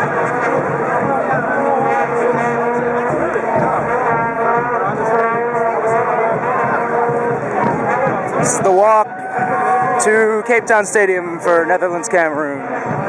This is the walk to Cape Town Stadium for Netherlands, Cameroon.